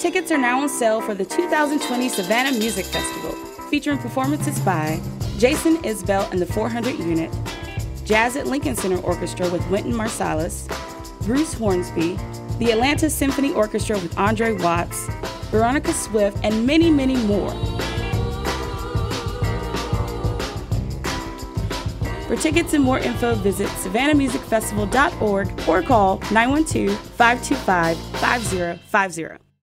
Tickets are now on sale for the 2020 Savannah Music Festival, featuring performances by Jason Isbell and the 400 Unit, Jazz at Lincoln Center Orchestra with Wynton Marsalis, Bruce Hornsby, the Atlanta Symphony Orchestra with Andre Watts, Veronica Swift, and many, many more. For tickets and more info, visit savannahmusicfestival.org or call 912-525-5050.